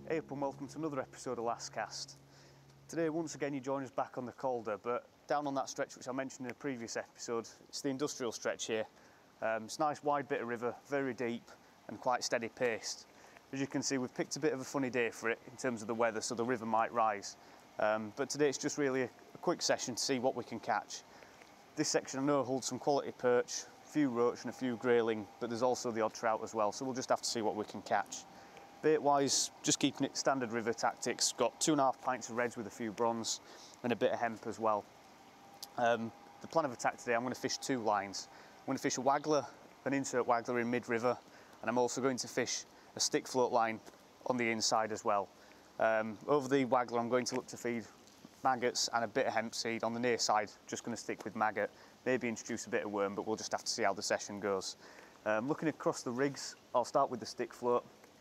Hey up and welcome to another episode of Last Cast. Today once again you join us back on the Calder, but down on that stretch which I mentioned in a previous episode. It's the industrial stretch here. It's a nice wide bit of river, very deep and quite steady paced. As you can see, we've picked a bit of a funny day for it in terms of the weather, so the river might rise. But today it's just really a quick session to see what we can catch. This section I know holds some quality perch, a few roach and a few grayling, but there's also the odd trout as well, so we'll just have to see what we can catch. Bait wise, just keeping it standard river tactics. Got 2.5 pints of reds with a few bronze and a bit of hemp as well. The plan of attack today, I'm going to fish two lines. I'm going to fish a waggler, an insert waggler in mid-river, and I'm also going to fish a stick float line on the inside as well. Over the waggler I'm going to look to feed maggots and a bit of hemp seed. On the near side, just going to stick with maggot, maybe introduce a bit of worm, but we'll just have to see how the session goes. Looking across the rigs, I'll start with the stick float.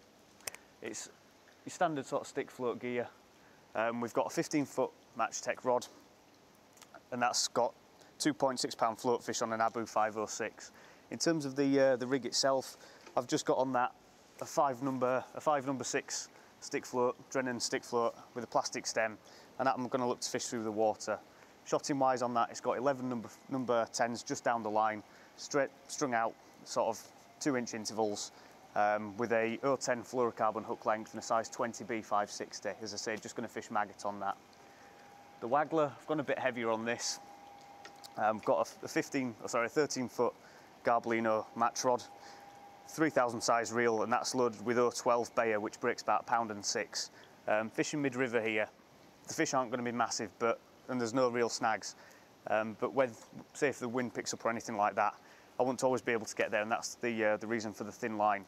It's your standard sort of stick float gear. We've got a 15-foot Matchtech rod, and that's got 2.6 pound float fish on an Abu 506. In terms of the rig itself, I've just got on that a 5 number 6 stick float, Drennan stick float with a plastic stem, and that I'm going to look to fish through the water. Shotting wise on that, it's got 11 number 10s just down the line, straight strung out, sort of 2-inch intervals. With a e39 fluorocarbon hook length and a size 20B 560. As I say, just going to fish maggot on that. The waggler, I've gone a bit heavier on this. I've got a 13-foot Garbolino match rod, 3000 size reel, and that's loaded with E12 Bayer, which breaks about £1.06. Fishing mid-river here, the fish aren't going to be massive, and there's no real snags. But say if the wind picks up or anything like that, I want to always be able to get there, and that's the reason for the thin line.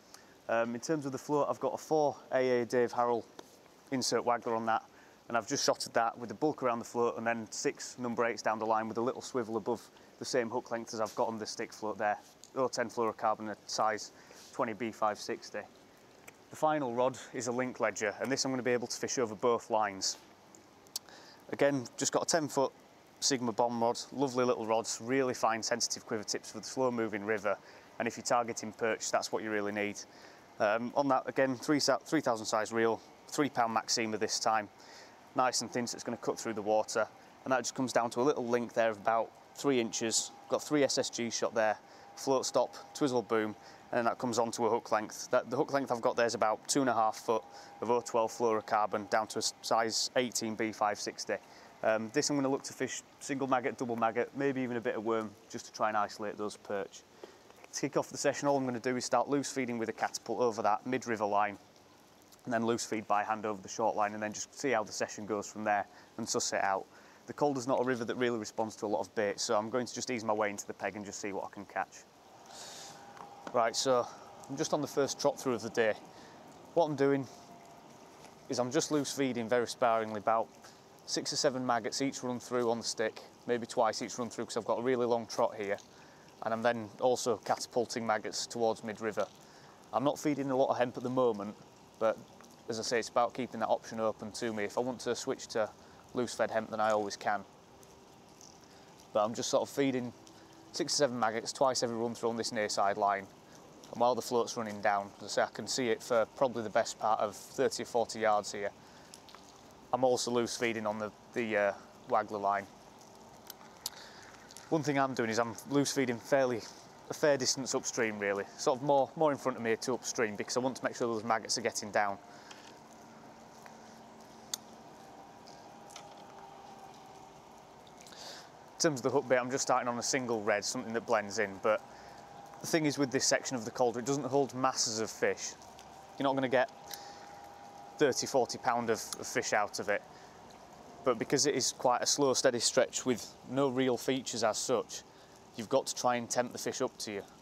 In terms of the float, I've got a 4AA Dave Harrell insert waggler on that, and I've just shotted that with the bulk around the float and then 6 number 8s down the line with a little swivel above the same hook length as I've got on the stick float there. E10 fluorocarbon at size 20B 560. The final rod is a link ledger, and this I'm going to be able to fish over both lines. Again, just got a 10-foot Sigma bomb rod, lovely little rods, really fine sensitive quiver tips for the slow moving river, and if you're targeting perch, that's what you really need. On that again, 3000 size reel, £3 Maxima this time, nice and thin so it's going to cut through the water, and that just comes down to a little link there of about 3 inches. Got 3 SSG shot there, float stop, twizzle boom, and then that comes onto a hook length. The hook length I've got there is about 2.5 foot of E12 fluorocarbon down to a size 18B 560. This I'm going to look to fish single maggot, double maggot, maybe even a bit of worm, just to try and isolate those perch. To kick off the session, all I'm going to do is start loose feeding with a catapult over that mid-river line, and then loose feed by hand over the short line, and then just see how the session goes from there and suss it out. The Calder's not a river that really responds to a lot of bait, so I'm going to just ease my way into the peg and just see what I can catch. Right, so I'm just on the first trot through of the day. What I'm doing is I'm just loose feeding very sparingly, about 6 or 7 maggots each run through on the stick, maybe twice each run through because I've got a really long trot here, and I'm then also catapulting maggots towards mid-river. I'm not feeding a lot of hemp at the moment, but as I say, it's about keeping that option open to me. If I want to switch to loose fed hemp, then I always can. But I'm just sort of feeding 6 or 7 maggots twice every run through on this near side line, and while the float's running down, as I say, I can see it for probably the best part of 30 or 40 yards here. I'm also loose feeding on the waggler line. One thing I'm doing is I'm loose feeding a fair distance upstream really, sort of more in front of me to upstream, because I want to make sure those maggots are getting down. In terms of the hook bait, I'm just starting on a single red, something that blends in, but the thing is with this section of the Calder, it doesn't hold masses of fish. You're not going to get 30–40 pound of fish out of it, but because it is quite a slow steady stretch with no real features as such, you've got to try and tempt the fish up to you.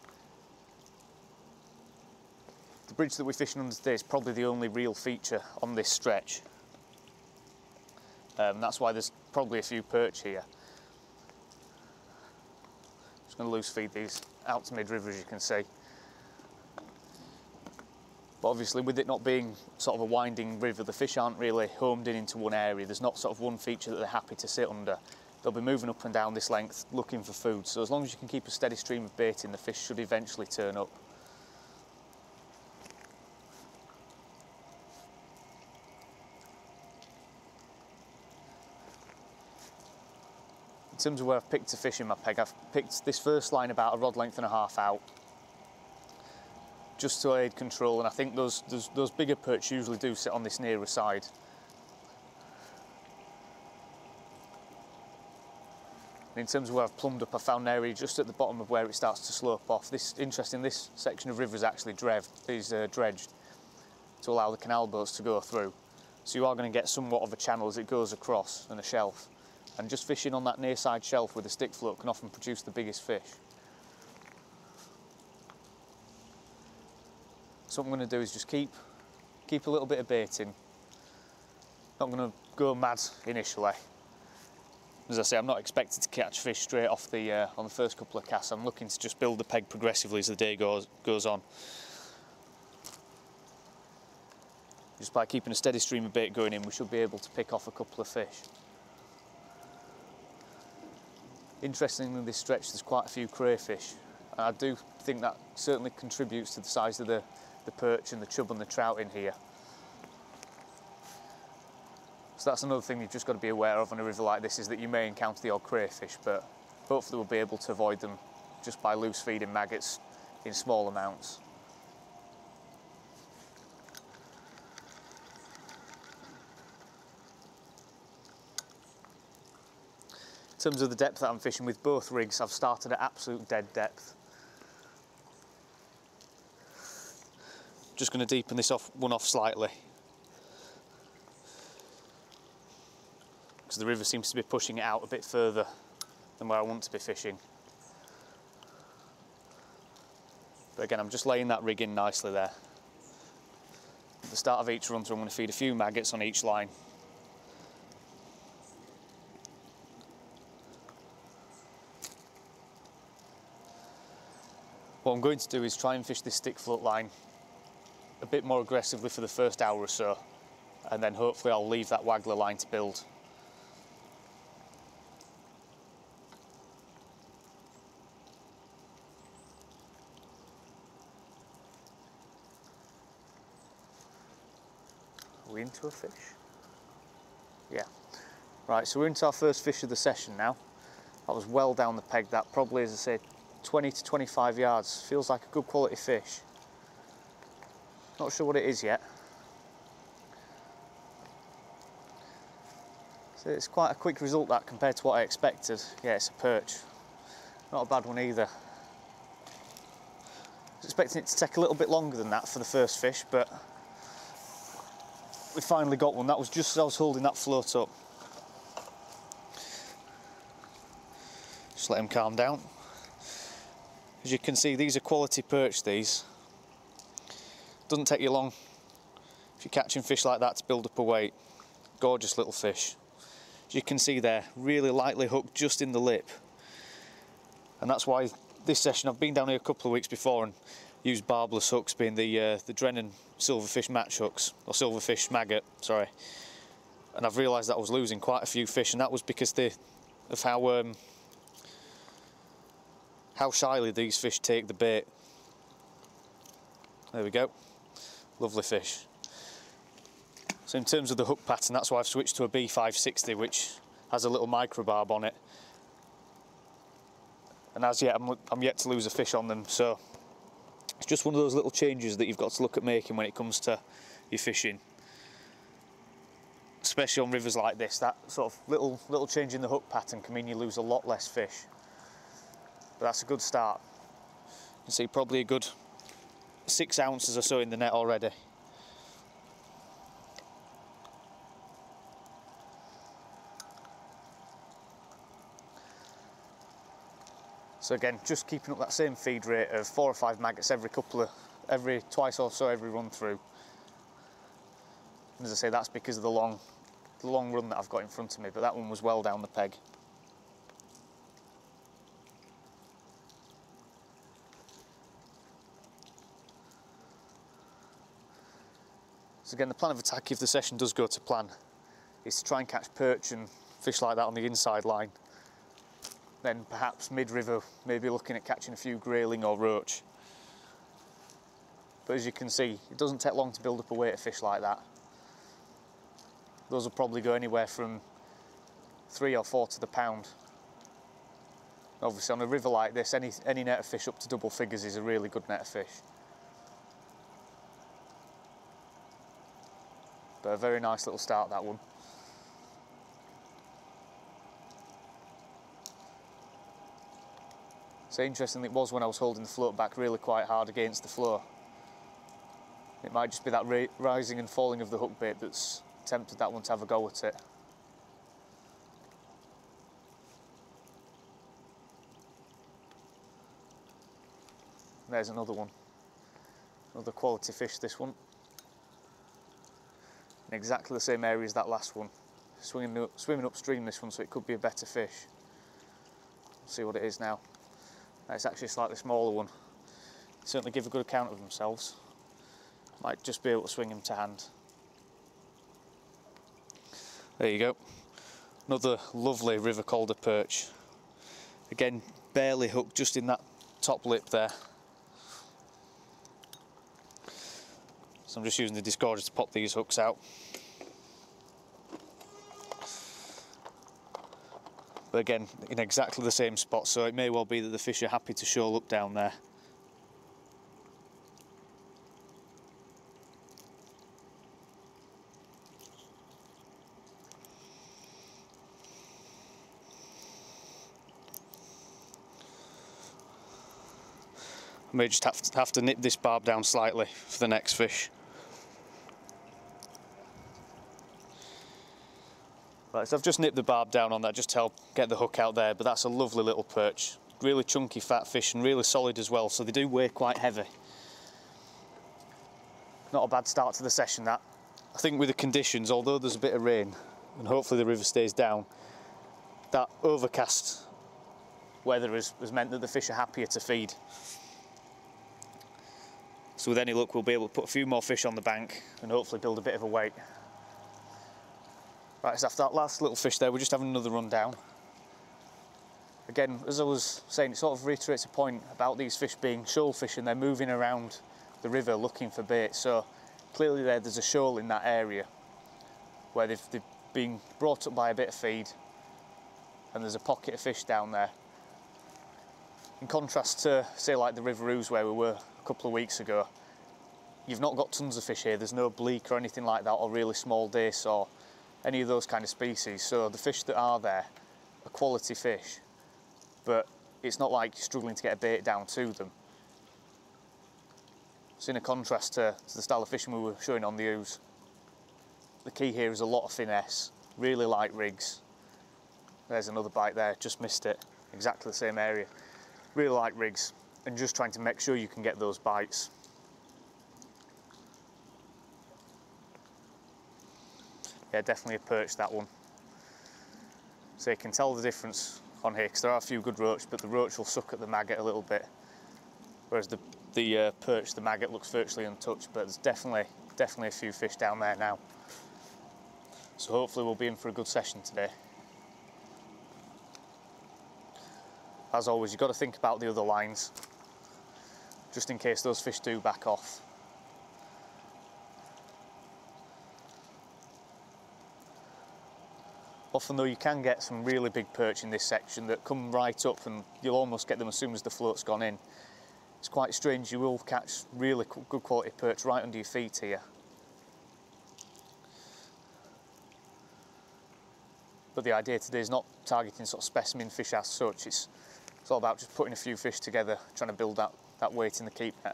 The bridge that we're fishing under today is probably the only real feature on this stretch, that's why there's probably a few perch here. Just going to loose feed these out to mid-river, as you can see. But obviously with it not being sort of a winding river, the fish aren't really homed in into one area. There's not sort of one feature that they're happy to sit under. They'll be moving up and down this length looking for food. So as long as you can keep a steady stream of bait in, the fish should eventually turn up. terms of where I've picked to fish in my peg, I've picked this first line about a rod length and a half out, just to aid control, and I think those bigger perch usually do sit on this nearer side. And in terms of where I've plumbed up, I found an area just at the bottom of where it starts to slope off. This section of river is actually dredged to allow the canal boats to go through. So you are going to get somewhat of a channel as it goes across and a shelf. And just fishing on that near side shelf with a stick float can often produce the biggest fish. So what I'm going to do is just keep a little bit of bait in. Not going to go mad initially. As I say, I'm not expected to catch fish straight off on the first couple of casts. I'm looking to just build the peg progressively as the day goes on. Just by keeping a steady stream of bait going in, we should be able to pick off a couple of fish. Interestingly, in this stretch there's quite a few crayfish, and I do think that certainly contributes to the size of the perch and the chub and the trout in here. So that's another thing you've just got to be aware of on a river like this, is that you may encounter the odd crayfish, but hopefully we'll be able to avoid them just by loose feeding maggots in small amounts. In terms of the depth that I'm fishing with both rigs, I've started at absolute dead depth. Just going to deepen this one off slightly, because the river seems to be pushing it out a bit further than where I want to be fishing. But again, I'm just laying that rig in nicely there. At the start of each run through, I'm going to feed a few maggots on each line. What I'm going to do is try and fish this stick float line a bit more aggressively for the first hour or so, and then hopefully I'll leave that waggler line to build. Are we into a fish? Yeah. Right, so we're into our first fish of the session now. That was well down the peg, that probably, as I say, 20 to 25 yards. Feels like a good quality fish. Not sure what it is yet. So it's quite a quick result, that, compared to what I expected. Yeah, it's a perch. Not a bad one either. I was expecting it to take a little bit longer than that for the first fish, but we finally got one. That was just as I was holding that float up. Just let him calm down. As you can see, these are quality perch, these. Doesn't take you long if you're catching fish like that to build up a weight. Gorgeous little fish. As you can see there, really lightly hooked just in the lip. And that's why this session, I've been down here a couple of weeks before and used barbless hooks, being the Drennan silverfish match hooks, or silverfish maggot, sorry. And I've realised that I was losing quite a few fish, and that was because of how shyly these fish take the bait. There we go, lovely fish. So in terms of the hook pattern, that's why I've switched to a B560, which has a little micro barb on it. And as yet, I'm yet to lose a fish on them, so it's just one of those little changes that you've got to look at making when it comes to your fishing. Especially on rivers like this, that sort of little change in the hook pattern can mean you lose a lot less fish. But that's a good start. You can see probably a good 6 ounces or so in the net already. So again, just keeping up that same feed rate of 4 or 5 maggots every twice or so every run through. And as I say, that's because of the long run that I've got in front of me, but that one was well down the peg. So again, the plan of attack, if the session does go to plan, is to try and catch perch and fish like that on the inside line. Then perhaps mid-river, maybe looking at catching a few grayling or roach. But as you can see, it doesn't take long to build up a weight of fish like that. Those will probably go anywhere from 3 or 4 to the pound. Obviously on a river like this, any net of fish up to double figures is a really good net of fish. But a very nice little start, that one. So interesting it was when I was holding the float back really quite hard against the floor. It might just be that rising and falling of the hook bait that's tempted that one to have a go at it. There's another one. Another quality fish, this one. In exactly the same area as that last one. Swimming upstream, this one, so it could be a better fish. We'll see what it is now. It's actually a slightly smaller one. Certainly give a good account of themselves. Might just be able to swing them to hand. There you go. Another lovely River Calder perch. Again, barely hooked just in that top lip there. So I'm just using the discorder to pop these hooks out. But again, in exactly the same spot, so it may well be that the fish are happy to shoal up down there. I may just have to nip this barb down slightly for the next fish. Right, so I've just nipped the barb down on that just to help get the hook out there, but that's a lovely little perch. Really chunky fat fish and really solid as well, so they do weigh quite heavy. Not a bad start to the session, that. I think with the conditions, although there's a bit of rain and hopefully the river stays down, that overcast weather has meant that the fish are happier to feed. So with any luck we'll be able to put a few more fish on the bank and hopefully build a bit of a weight. Right, so after that last little fish there, we're just having another run down. Again, as I was saying, it sort of reiterates a point about these fish being shoal fish and they're moving around the river looking for bait. So clearly there's a shoal in that area where they've been brought up by a bit of feed and there's a pocket of fish down there. In contrast to, say, like the River Ouse where we were a couple of weeks ago, you've not got tons of fish here. There's no bleak or anything like that, or really small dace or any of those kind of species. So the fish that are there are quality fish, but it's not like you're struggling to get a bait down to them. So in a contrast to the style of fishing we were showing on the Ouse, the key here is a lot of finesse, really light rigs. There's another bite there, just missed it, exactly the same area. Really light rigs and just trying to make sure you can get those bites. Yeah, definitely a perch, that one. So you can tell the difference on here because there are a few good roach, but the roach will suck at the maggot a little bit, whereas the perch, the maggot looks virtually untouched. But there's definitely a few fish down there now. So hopefully we'll be in for a good session today. As always, you've got to think about the other lines, just in case those fish do back off. Often though, you can get some really big perch in this section that come right up and you'll almost get them as soon as the float's gone in. It's quite strange, you will catch really good quality perch right under your feet here. But the idea today is not targeting sort of specimen fish as such. It's all about just putting a few fish together, trying to build that weight in the keep net.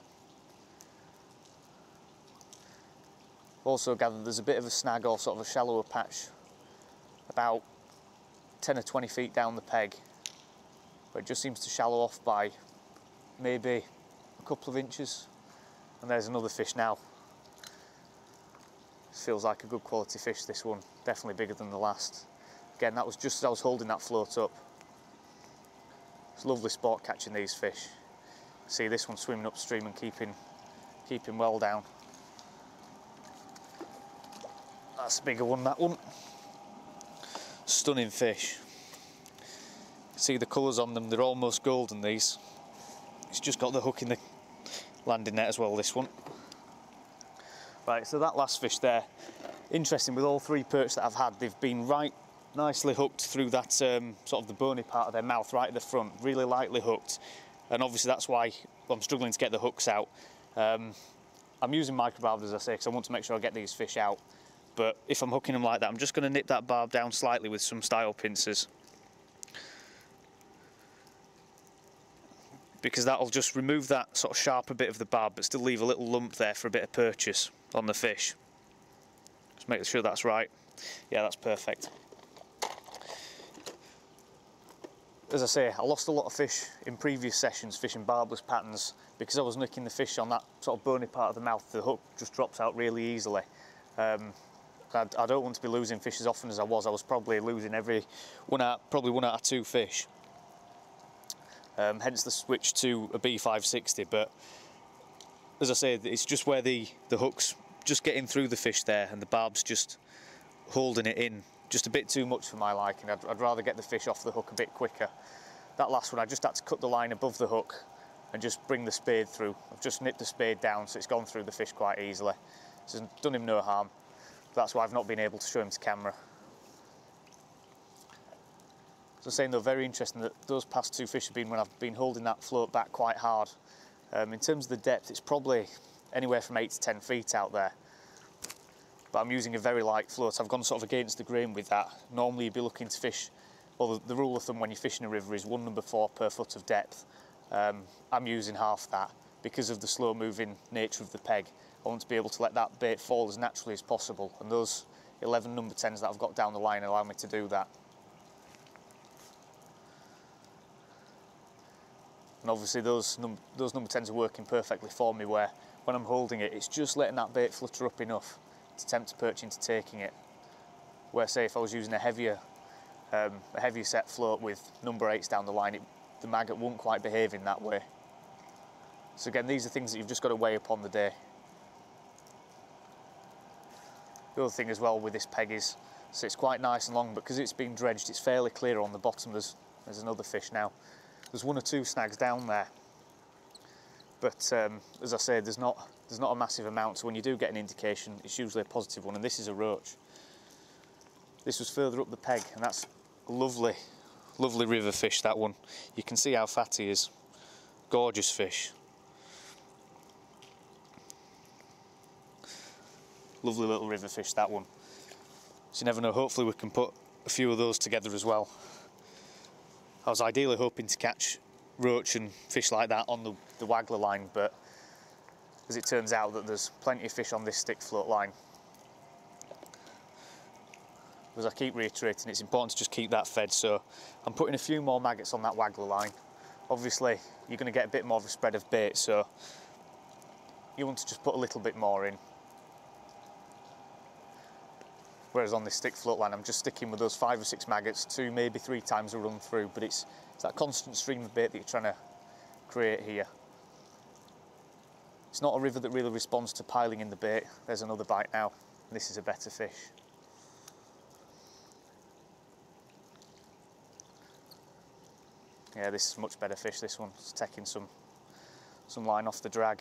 Also gathered there's a bit of a snag or sort of a shallower patch about 10 or 20 feet down the peg, where it just seems to shallow off by maybe a couple of inches. And there's another fish now. This feels like a good quality fish, this one, definitely bigger than the last. Again, that was just as I was holding that float up. It's a lovely sport catching these fish. See this one swimming upstream and keeping well down. That's a bigger one, that one. Stunning fish. See the colours on them, they're almost golden, these. It's just got the hook in the landing net as well, this one. Right, so that last fish there, interesting, with all three perch that I've had, they've been right nicely hooked through that sort of the bony part of their mouth right at the front, really lightly hooked, and obviously that's why I'm struggling to get the hooks out. I'm using micro barbs, as I say, because I want to make sure I get these fish out, but if I'm hooking them like that, I'm just going to nip that barb down slightly with some style pincers, because that'll just remove that sort of sharper bit of the barb but still leave a little lump there for a bit of purchase on the fish. Just make sure that's right. Yeah, that's perfect. As I say, I lost a lot of fish in previous sessions fishing barbless patterns because I was nicking the fish on that sort of bony part of the mouth. The hook just drops out really easily. I don't want to be losing fish as often as I was. I was probably losing probably one out of 2 fish. Hence the switch to a B560, but as I say, it's just where the hook's just getting through the fish there and the barb's just holding it in just a bit too much for my liking. I'd rather get the fish off the hook a bit quicker. That last one, I just had to cut the line above the hook and just bring the spade through. I've just nipped the spade down so it's gone through the fish quite easily. So it's done him no harm. That's why I've not been able to show him to camera. So saying though, very interesting that those past 2 fish have been when I've been holding that float back quite hard. In terms of the depth, it's probably anywhere from 8 to 10 feet out there. But I'm using a very light float. I've gone sort of against the grain with that. Normally you'd be looking to fish, well, the rule of thumb when you're fishing a river is 1 number 4 per foot of depth. I'm using half that because of the slow moving nature of the peg. I want to be able to let that bait fall as naturally as possible, and those 11 number 10s that I've got down the line allow me to do that. And obviously those number 10s are working perfectly for me, where when I'm holding it, it's just letting that bait flutter up enough to tempt a perch into taking it. Where say if I was using a heavier set float with number 8s down the line, the maggot won't quite behave in that way. So again, these are things that you've just got to weigh up on the day. The other thing as well with this peg is, so it's quite nice and long, but because it's been dredged, it's fairly clear on the bottom. There's another fish now. There's 1 or 2 snags down there, but as I say, there's not a massive amount, so when you do get an indication, it's usually a positive one, and this is a roach. This was further up the peg, and that's a lovely river fish, that one. You can see how fat he is. Gorgeous fish. Lovely little river fish, that one. So you never know, hopefully we can put a few of those together as well. I was ideally hoping to catch roach and fish like that on the waggler line, but as it turns out that there's plenty of fish on this stick float line. As I keep reiterating, it's important to just keep that fed, so I'm putting a few more maggots on that waggler line. Obviously you're going to get a bit more of a spread of bait, so you want to just put a little bit more in. Whereas on this stick float line, I'm just sticking with those 5 or 6 maggots, 2, maybe 3 times a run through, but it's that constant stream of bait that you're trying to create here. It's not a river that really responds to piling in the bait. There's another bite now, and this is a better fish. Yeah, this is a much better fish, this one. It's taking some line off the drag.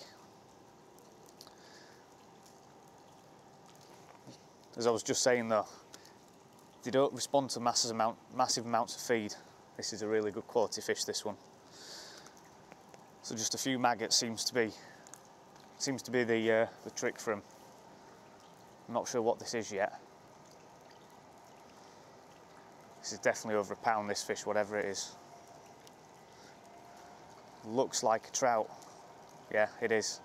As I was just saying though, they don't respond to massive amounts of feed. This is a really good quality fish, this one. So just a few maggots seems to be the trick for him. I'm not sure what this is yet. This is definitely over a pound, this fish, whatever it is. Looks like a trout. Yeah, it is.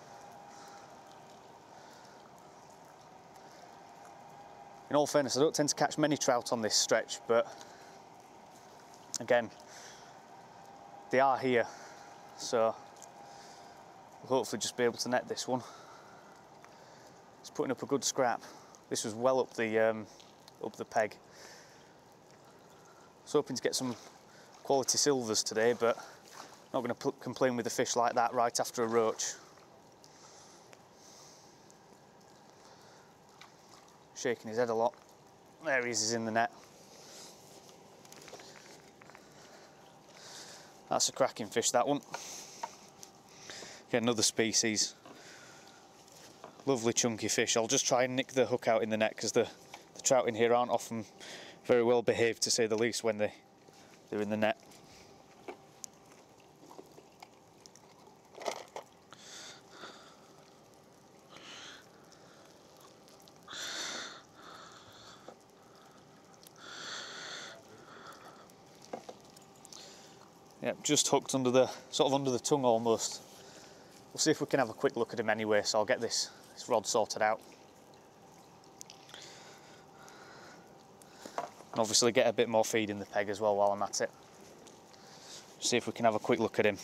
In all fairness, I don't tend to catch many trout on this stretch, but again, they are here, so we'll hopefully just be able to net this one. It's putting up a good scrap. This was well up the peg. I was hoping to get some quality silvers today, but not going to complain with a fish like that right after a roach. Shaking his head a lot. There he is, he's in the net. That's a cracking fish, that one. Again, another species. Lovely chunky fish. I'll just try and nick the hook out in the net because the trout in here aren't often Very well behaved, to say the least, when they're in the net. Yep, just hooked under the, sort of under the tongue almost. We'll see if we can have a quick look at him anyway, so I'll get this rod sorted out. And obviously get a bit more feed in the peg as well while I'm at it. See if we can have a quick look at him.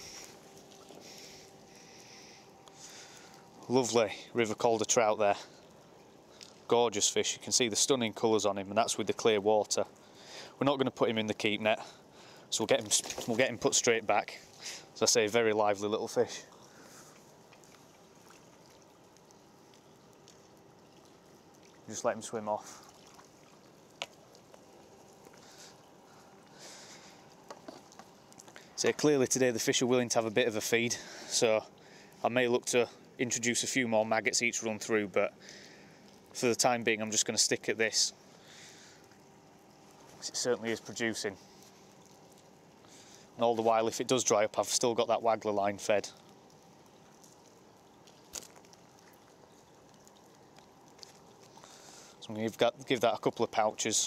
Lovely River Calder trout there. Gorgeous fish. You can see the stunning colours on him, and that's with the clear water. We're not going to put him in the keep net, so we'll get him put straight back. As I say, very lively little fish. Just let him swim off. So clearly today the fish are willing to have a bit of a feed, so I may look to introduce a few more maggots each run through, but for the time being I'm just going to stick at this. It certainly is producing. And all the while, if it does dry up, I've still got that waggler line fed. So I'm going to give that a couple of pouches.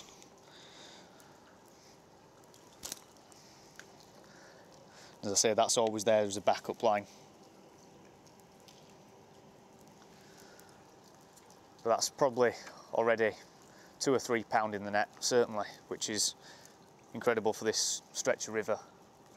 As I say, that's always there as a backup line. But that's probably already 2 or 3 pound in the net, certainly, which is incredible for this stretch of river.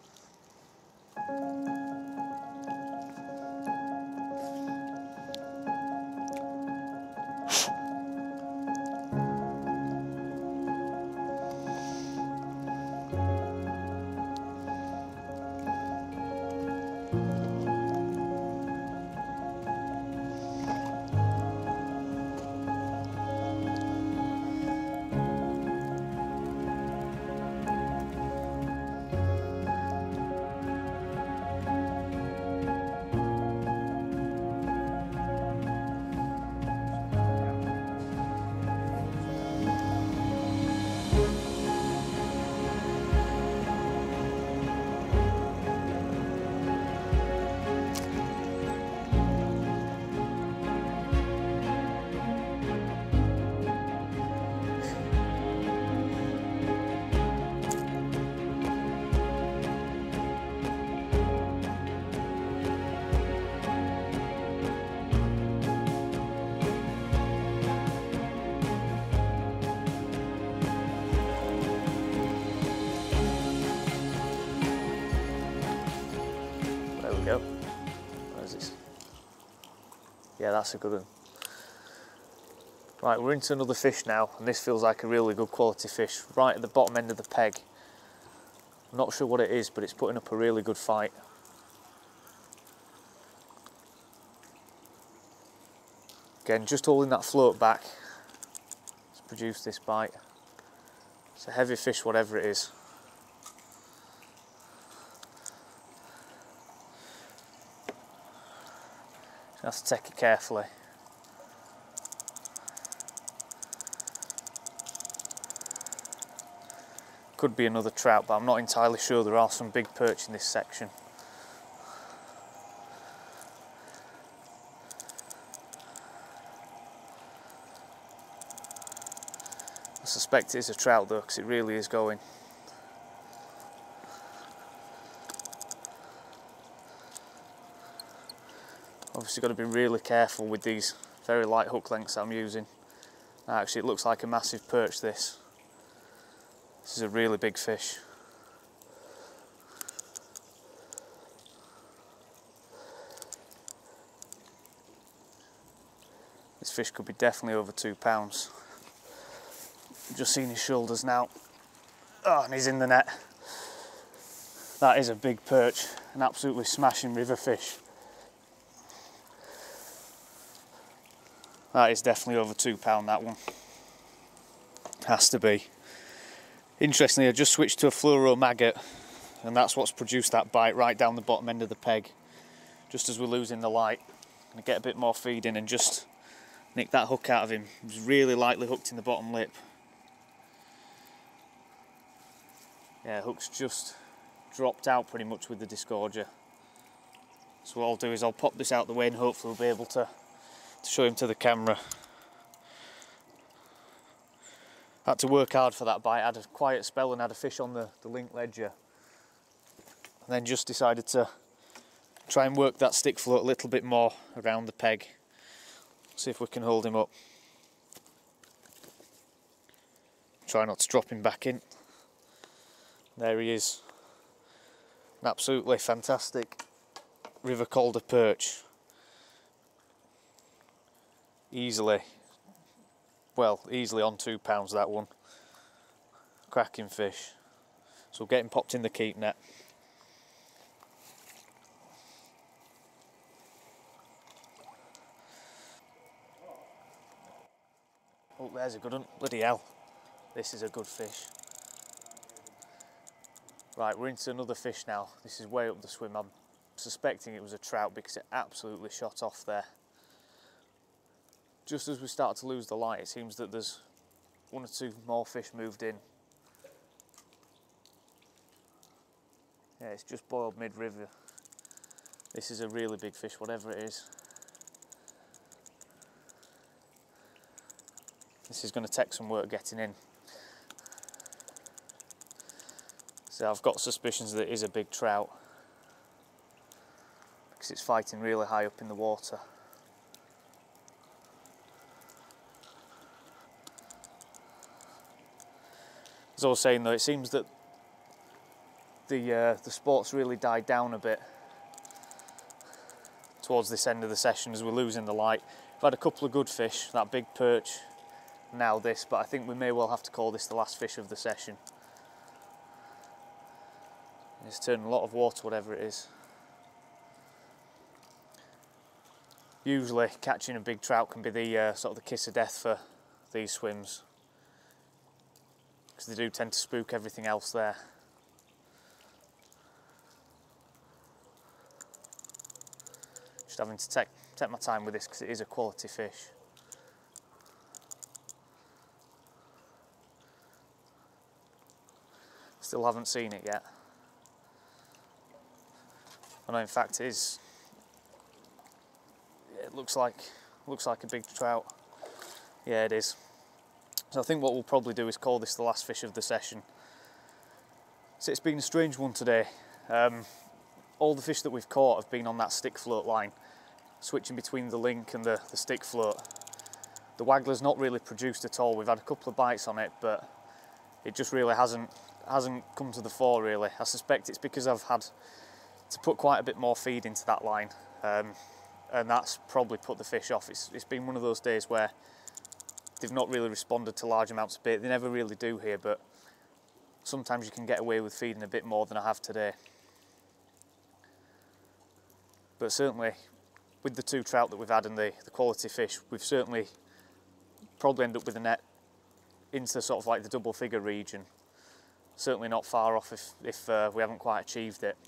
Go. Where is this? Yeah, that's a good one. Right, we're into another fish now, and this feels like a really good quality fish, right at the bottom end of the peg. I'm not sure what it is, but it's putting up a really good fight. Again, just holding that float back to produce this bite. It's a heavy fish, whatever it is. You have to take it carefully. Could be another trout, but I'm not entirely sure. There are some big perch in this section. I suspect it is a trout though, because it really is going. Obviously got to be really careful with these very light hook lengths that I'm using. Actually, it looks like a massive perch, this. This is a really big fish. This fish could be definitely over 2 pounds. Just seen his shoulders now. Oh, and he's in the net. That is a big perch, an absolutely smashing river fish. That is definitely over 2 pound, that one. Has to be. Interestingly, I just switched to a fluoro maggot, and that's what's produced that bite right down the bottom end of the peg. Just as we're losing the light. I'm going to get a bit more feed in and just nick that hook out of him. He was really lightly hooked in the bottom lip. Yeah, hook's just dropped out pretty much with the disgorger. So what I'll do is I'll pop this out the way and hopefully we'll be able to show him to the camera. Had to work hard for that bite. I had a quiet spell and had a fish on the link ledger. And then just decided to try and work that stick float a little bit more around the peg. See if we can hold him up. Try not to drop him back in. There he is. An absolutely fantastic River Calder perch. Easily on £2 that one. Cracking fish. So we'll get him popped in the keep net. Oh, there's a good one. Bloody hell. This is a good fish. Right, we're into another fish now. This is way up the swim. I'm suspecting it was a trout because it absolutely shot off there. Just as we start to lose the light, it seems that there's one or two more fish moved in. Yeah, it's just boiled mid-river. This is a really big fish, whatever it is. This is going to take some work getting in. So I've got suspicions that it is a big trout because it's fighting really high up in the water. As I was saying though, it seems that the sport's really died down a bit towards this end of the session as we're losing the light. We've had a couple of good fish, that big perch, now this, but I think we may well have to call this the last fish of the session. It's turning a lot of water, whatever it is. Usually catching a big trout can be the sort of the kiss of death for these swims, because they do tend to spook everything else there. Just having to take my time with this because it is a quality fish. Still haven't seen it yet. I know in fact it is. It looks like a big trout. Yeah, it is. So I think what we'll probably do is call this the last fish of the session. So it's been a strange one today. All the fish that we've caught have been on that stick float line, switching between the link and the stick float. The waggler's not really produced at all. We've had a couple of bites on it, but it just really hasn't come to the fore really. I suspect it's because I've had to put quite a bit more feed into that line, and that's probably put the fish off. It's been one of those days where they've not really responded to large amounts of bait. They never really do here, but sometimes you can get away with feeding a bit more than I have today. But certainly with the two trout that we've had and the quality fish, we've certainly probably ended up with a net into sort of like the double figure region. Certainly not far off if we haven't quite achieved it.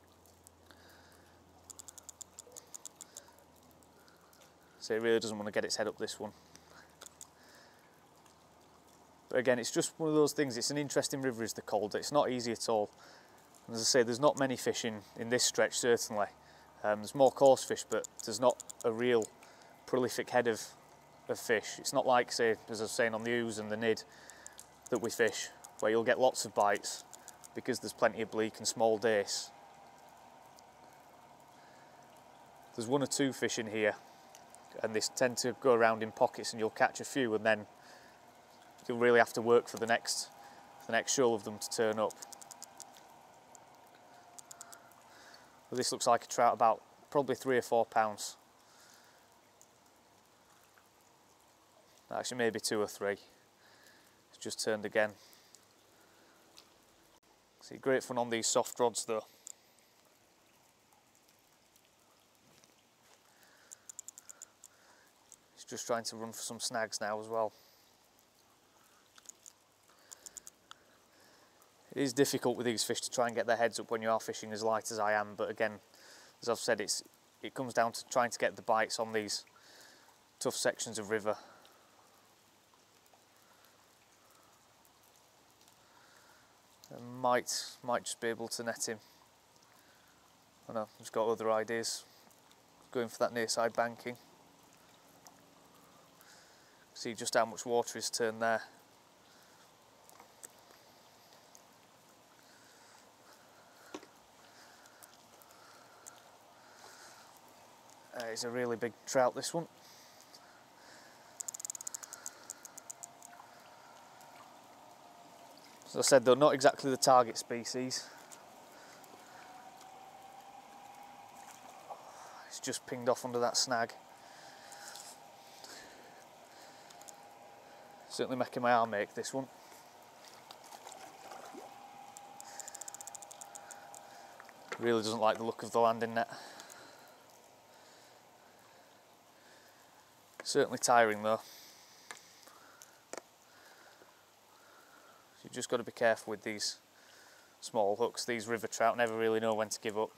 So it really doesn't want to get its head up this one. But again, it's just one of those things. It's an interesting river, is the Calder. It's not easy at all. And as I say, there's not many fish in this stretch, certainly. There's more coarse fish, but there's not a real prolific head of fish. It's not like, say, as I was saying, on the ooze and the nid that we fish, where you'll get lots of bites because there's plenty of bleak and small dace. There's one or two fish in here, and they tend to go around in pockets, and you'll catch a few, and then you'll really have to work for the next shoal of them to turn up. But this looks like a trout about probably 3 or 4 pounds. Actually, maybe 2 or 3. It's just turned again. See, great fun on these soft rods though. He's just trying to run for some snags now as well. It is difficult with these fish to try and get their heads up when you are fishing as light as I am, but again, as I've said, it comes down to trying to get the bites on these tough sections of river. might just be able to net him. I know, I've just got other ideas. Going for that near side banking. See just how much water is turned there. It's a really big trout, this one. As I said though, not exactly the target species. It's just pinged off under that snag. Certainly making my arm ache, this one. Really doesn't like the look of the landing net. Certainly tiring though. You've just got to be careful with these small hooks. These river trout never really know when to give up.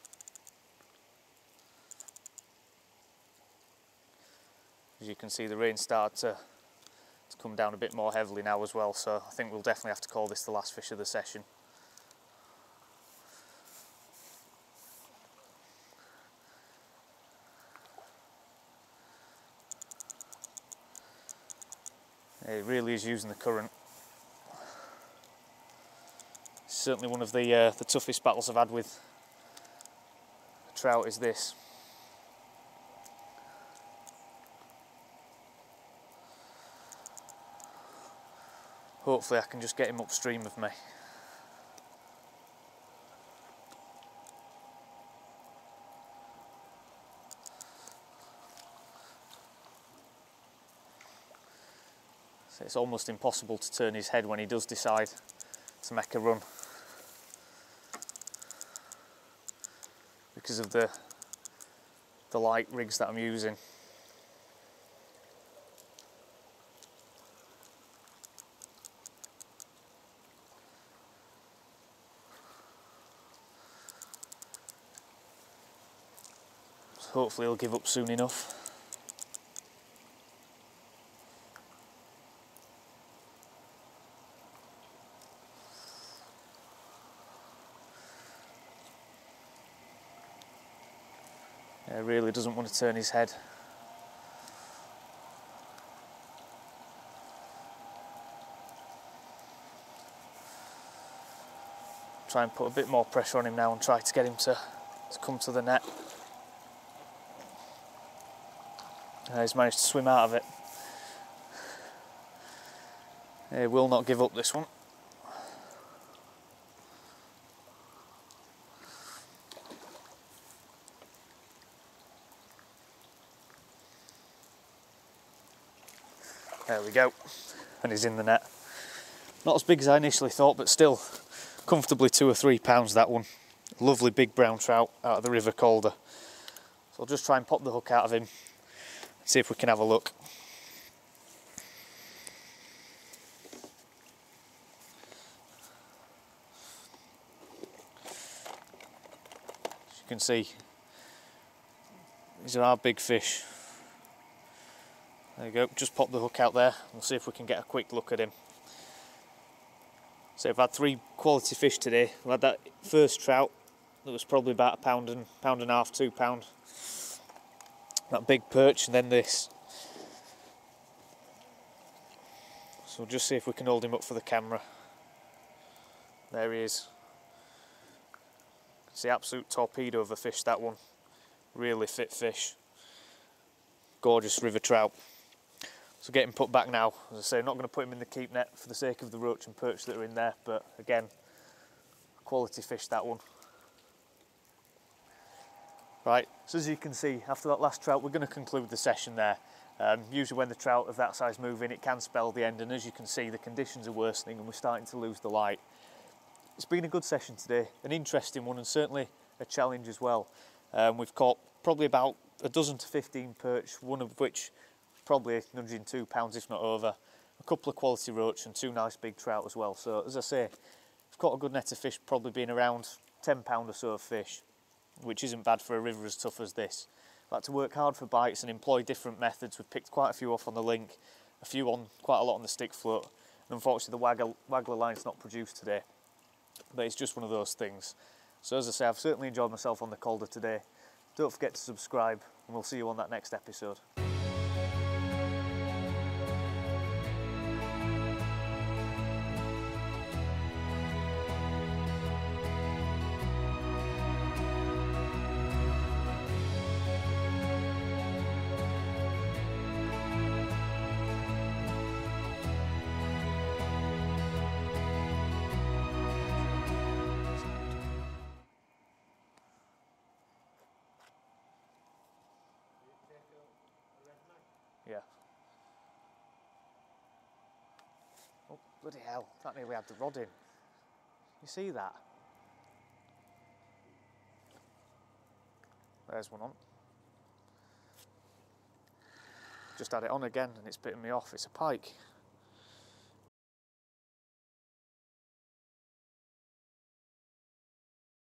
As you can see, the rain started to come down a bit more heavily now as well, so I think we'll definitely have to call this the last fish of the session. It really is using the current. It's certainly one of the toughest battles I've had with a trout is this. Hopefully I can just get him upstream of me. So it's almost impossible to turn his head when he does decide to make a run, because of the light rigs that I'm using. Hopefully he'll give up soon enough. Yeah, really doesn't want to turn his head. Try and put a bit more pressure on him now and try to get him to come to the net. He's managed to swim out of it. He will not give up this one. There we go, and he's in the net. Not as big as I initially thought, but still comfortably 2 or 3 pounds, that one. Lovely big brown trout out of the River Calder. So I'll just try and pop the hook out of him, see if we can have a look. As you can see, these are our big fish. There you go, just pop the hook out there. We'll see if we can get a quick look at him. So we've had 3 quality fish today. We had that first trout that was probably about a pound and a half, 2 pound. That big perch, and then this. So we'll just see if we can hold him up for the camera. There he is. It's the absolute torpedo of a fish, that one. Really fit fish. Gorgeous river trout. So get him put back now. As I say, I'm not going to put him in the keep net for the sake of the roach and perch that are in there, but again, quality fish, that one. Right, so as you can see, after that last trout, we're going to conclude the session there. Usually when the trout of that size move in, it can spell the end, and as you can see, the conditions are worsening and we're starting to lose the light. It's been a good session today, an interesting one, and certainly a challenge as well. We've caught probably about a dozen to 15 perch, one of which probably nudging 2 pounds, if not over. A couple of quality roach and 2 nice big trout as well. So as I say, we've caught a good net of fish, probably been around 10 pound or so of fish, which isn't bad for a river as tough as this. We've had to work hard for bites and employ different methods. We've picked quite a few off on the link, a few on, quite a lot on the stick float, and unfortunately the waggler line's not produced today. but it's just one of those things. So as I say, I've certainly enjoyed myself on the Calder today. Don't forget to subscribe, and we'll see you on that next episode. Yeah. Oh, bloody hell. That nearly had the rod in. You see that? There's one on. Just had it on again and it's bitten me off. It's a pike.